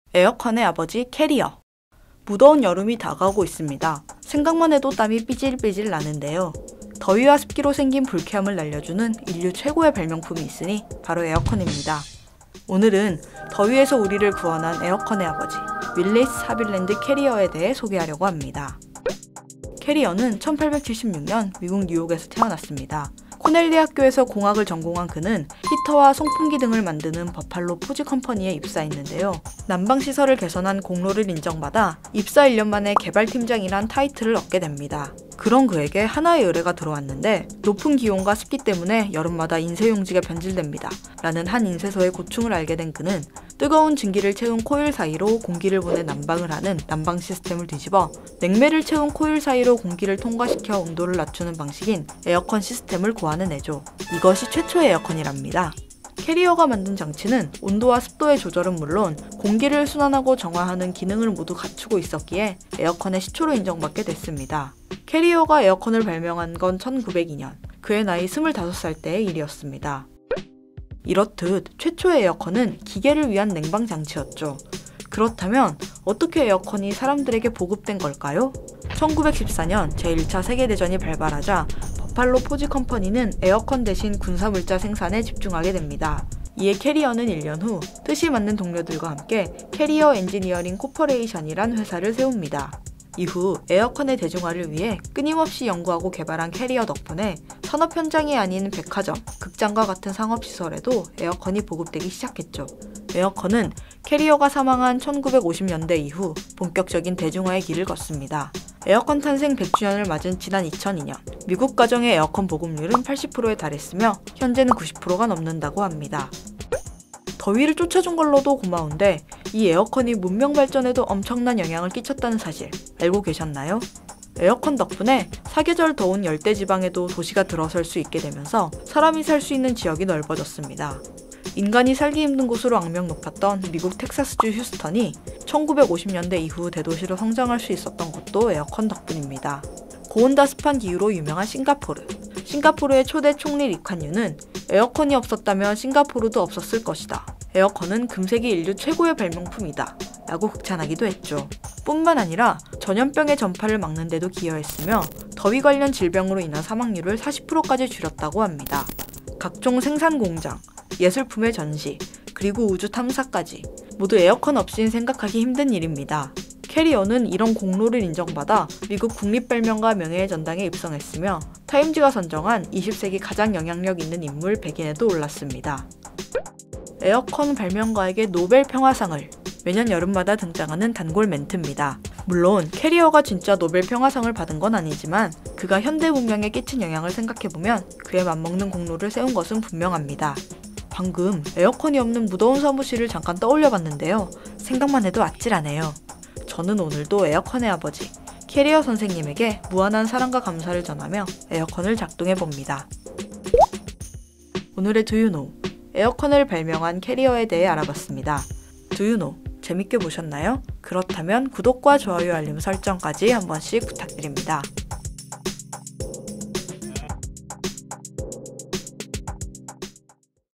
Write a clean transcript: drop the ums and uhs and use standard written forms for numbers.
에어컨의 아버지 캐리어. 무더운 여름이 다가오고 있습니다. 생각만 해도 땀이 삐질삐질 나는데요. 더위와 습기로 생긴 불쾌함을 날려주는 인류 최고의 발명품이 있으니 바로 에어컨입니다. 오늘은 더위에서 우리를 구원한 에어컨의 아버지 윌리스 하빌랜드 캐리어에 대해 소개하려고 합니다. 캐리어는 1876년 미국 뉴욕에서 태어났습니다. 코넬 대학교에서 공학을 전공한 그는 히터와 송풍기 등을 만드는 버팔로 포지 컴퍼니에 입사했는데요. 난방시설을 개선한 공로를 인정받아 입사 1년 만에 개발팀장이란 타이틀을 얻게 됩니다. 그런 그에게 하나의 의뢰가 들어왔는데 높은 기온과 습기 때문에 여름마다 인쇄용지가 변질됩니다. 라는 한 인쇄소의 고충을 알게 된 그는 뜨거운 증기를 채운 코일 사이로 공기를 보내 난방을 하는 난방 시스템을 뒤집어 냉매를 채운 코일 사이로 공기를 통과시켜 온도를 낮추는 방식인 에어컨 시스템을 고안해내죠. 이것이 최초의 에어컨이랍니다. 캐리어가 만든 장치는 온도와 습도의 조절은 물론 공기를 순환하고 정화하는 기능을 모두 갖추고 있었기에 에어컨의 시초로 인정받게 됐습니다. 캐리어가 에어컨을 발명한 건 1902년, 그의 나이 25살 때의 일이었습니다. 이렇듯 최초의 에어컨은 기계를 위한 냉방 장치였죠. 그렇다면 어떻게 에어컨이 사람들에게 보급된 걸까요? 1914년 제1차 세계대전이 발발하자 버팔로 포지 컴퍼니는 에어컨 대신 군사물자 생산에 집중하게 됩니다. 이에 캐리어는 1년 후 뜻이 맞는 동료들과 함께 캐리어 엔지니어링 코퍼레이션이란 회사를 세웁니다. 이후 에어컨의 대중화를 위해 끊임없이 연구하고 개발한 캐리어 덕분에 산업 현장이 아닌 백화점, 극장과 같은 상업시설에도 에어컨이 보급되기 시작했죠. 에어컨은 캐리어가 사망한 1950년대 이후 본격적인 대중화의 길을 걷습니다. 에어컨 탄생 100주년을 맞은 지난 2002년, 미국 가정의 에어컨 보급률은 80%에 달했으며 현재는 90%가 넘는다고 합니다. 더위를 쫓아준 걸로도 고마운데 이 에어컨이 문명 발전에도 엄청난 영향을 끼쳤다는 사실 알고 계셨나요? 에어컨 덕분에 사계절 더운 열대지방에도 도시가 들어설 수 있게 되면서 사람이 살 수 있는 지역이 넓어졌습니다. 인간이 살기 힘든 곳으로 악명 높았던 미국 텍사스주 휴스턴이 1950년대 이후 대도시로 성장할 수 있었던 것도 에어컨 덕분입니다. 고온다습한 기후로 유명한 싱가포르. 싱가포르의 초대 총리 리칸유는 에어컨이 없었다면 싱가포르도 없었을 것이다. 에어컨은 금세기 인류 최고의 발명품이다. 라고 극찬하기도 했죠. 뿐만 아니라 전염병의 전파를 막는 데도 기여했으며 더위 관련 질병으로 인한 사망률을 40%까지 줄였다고 합니다. 각종 생산 공장, 예술품의 전시, 그리고 우주 탐사까지 모두 에어컨 없이는 생각하기 힘든 일입니다. 캐리어는 이런 공로를 인정받아 미국 국립발명가 명예의 전당에 입성했으며 타임지가 선정한 20세기 가장 영향력 있는 인물 100인에도 올랐습니다. 에어컨 발명가에게 노벨 평화상을 매년 여름마다 등장하는 단골 멘트입니다. 물론 캐리어가 진짜 노벨 평화상을 받은 건 아니지만 그가 현대 문명에 끼친 영향을 생각해보면 그에 맞먹는 공로를 세운 것은 분명합니다. 방금 에어컨이 없는 무더운 사무실을 잠깐 떠올려봤는데요. 생각만 해도 아찔하네요. 저는 오늘도 에어컨의 아버지 캐리어 선생님에게 무한한 사랑과 감사를 전하며 에어컨을 작동해봅니다. 오늘의 Do You Know? 에어컨을 발명한 캐리어에 대해 알아봤습니다. Do You Know? 재밌게 보셨나요? 그렇다면 구독과 좋아요 알림 설정까지 한 번씩 부탁드립니다.